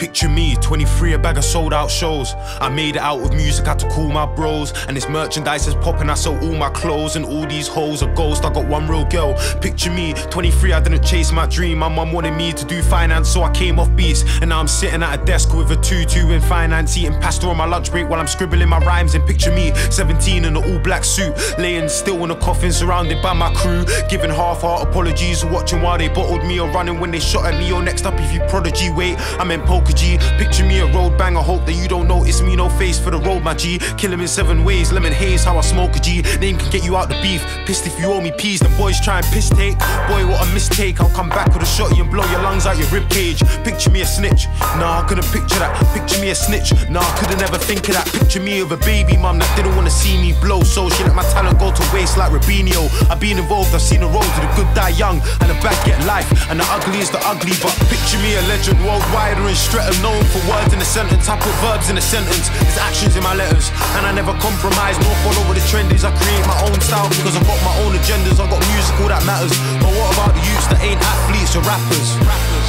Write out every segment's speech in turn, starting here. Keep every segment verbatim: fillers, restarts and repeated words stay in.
Picture me, twenty-three, a bag of sold out shows. I made it out with music, had to call my bros. And this merchandise is popping, I sell all my clothes. And all these hoes are ghosts, I got one real girl. Picture me, twenty-three, I didn't chase my dream. My mum wanted me to do finance, so I came off beats. And now I'm sitting at a desk with a tutu in finance, eating pasta on my lunch break while I'm scribbling my rhymes. And picture me, seventeen in an all black suit, laying still in a coffin surrounded by my crew, giving half-heart apologies, watching while they bottled me or running when they shot at me. Or next up if you prodigy, wait, I'm in Poker G. Picture me a road banger, hope that you don't notice me, no face for the road, my G. Kill him in seven ways, lemon haze, how I smoke a G. Name can get you out the beef, pissed if you owe me peas. The boys try and piss take, boy what a mistake. I'll come back with a shotty and blow your lungs out your rib cage. Picture me a snitch, nah I couldn't picture that. Picture me a snitch, nah I couldn't ever think of that. Picture me with a baby mum that didn't want to see me blow, so she let my talent go to waste like Rubinho. I've been involved, I've seen the road to the good die young, and the bad get life, and the ugly is the ugly. But picture me a legend worldwide or in Streatham, known for words in a sentence. I put verbs in a sentence, there's actions in my letters, and I never compromise nor follow what the trend is. I create my own style because I've got my own agendas. I've got music, all that matters. But what about the youths that ain't athletes or rappers? rappers.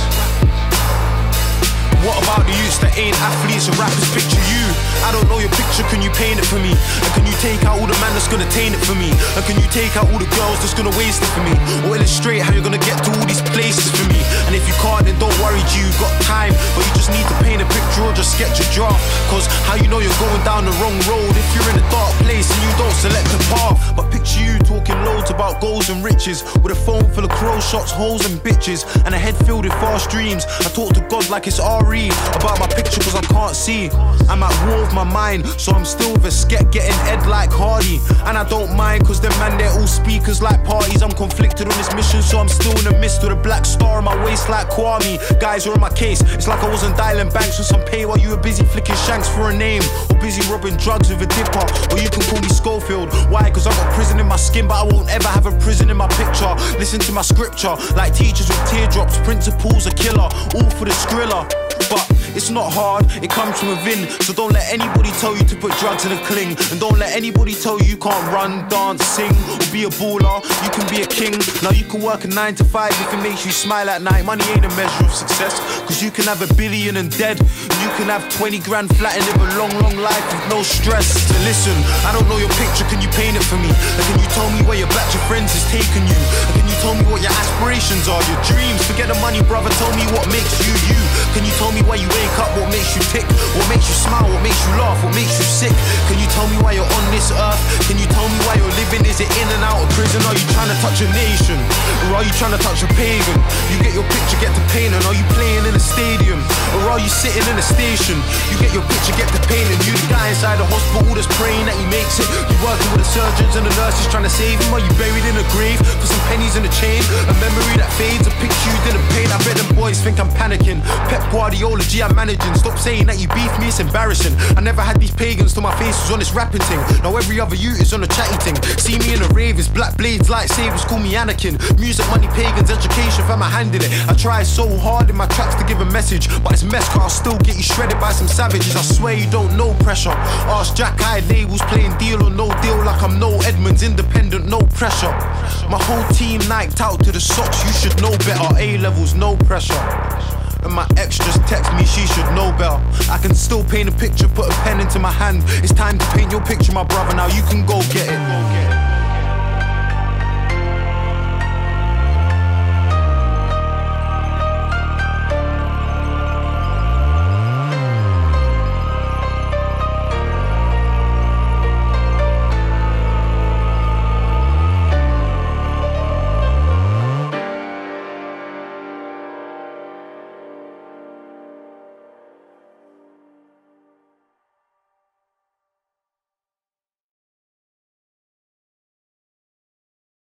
What about the youths that ain't athletes or rappers? Picture you, I don't know your picture, can you paint it for me? And can you take out all the man that's gonna taint it for me? And can you take out all the girls that's gonna waste it for me? Or illustrate how you're gonna get to all these places for me? And if you can't, then don't worry G, you got time. But you just need to paint a picture or just sketch a draft. Cause how you know you're going down the wrong road if you're in a dark place and you don't select a path? But picture you talking loads about goals and riches, with a phone full of crow shots, hoes and bitches, and a head filled with fast dreams. I talk to God like it's R E about my picture cause I can't see. I'm at war with my mind, so I'm still with a sket getting ed like Hardy. And I don't mind cause them man they're all speakers like parties. I'm conflicted on this mission, so I'm still in the midst with a black star on my waist like Kwame. Guys are on my case, it's like I wasn't dialing banks with some pay while you were busy flicking shanks for a name, or busy robbing drugs with a dipper. Or you can call me Schofield, why? Cause I got prison in my skin, but I won't ever have a prison in my picture. Listen to my scripture, like teachers with teardrops, principles a killer, all for the skrilla. But it's not hard, it comes from within. So don't let anybody tell you to put drugs in a cling. And don't let anybody tell you you can't run, dance, sing, or be a baller. You can be a king. Now you can work a nine to five if it makes you smile at night. Money ain't a measure of success, cause you can have a billion and dead. You can have twenty grand flat and live a long, long life with no stress. So listen, I don't know your picture, can you paint it for me? And can you tell me where your batch of friends is taking you? And can you tell me what your aspirations are, your dreams? Forget the money, brother, tell me what makes you you. Can you tell me why you wake up, what makes you tick? What makes you smile, what makes you laugh, what makes you sick? Can you tell me why you're on this earth? Can you tell me why you're living? Is it in and out of prison? Are you trying to touch a nation? Or are you trying to touch a pagan? You get your picture, get the painting. Are you playing in a stadium? Or are you sitting in a station? You get your picture, get the painting. You the guy inside the hospital that's praying that he makes it. You working with the surgeons and the nurses trying to save him. Are you buried in a grave for some pennies in a chain? A memory that fades, a picture you didn't paint. I bet them boys think I'm panicking. Pep Guardiola, G, I'm managing. Stop saying that you beef me, it's embarrassing. I never had these pagans till my face was on this rapping thing. Now every other youth is on a chatty thing. See me in a rave, it's black blades, lightsabers, call me Anakin. Music, money, pagans, education, fam, I handed it. I try so hard in my tracks to give a message, but it's mess, cause I'll still get you shredded by some savages. I swear you don't know pressure. Ask Jack Hyde labels, playing deal or no deal, like I'm no Edmonds, independent, no pressure. My whole team niked out to the socks, you should know better. A-levels, no pressure. And my ex just text me, she should know better. I can still paint a picture, put a pen into my hand. It's time to paint your picture, my brother, now you can go get it.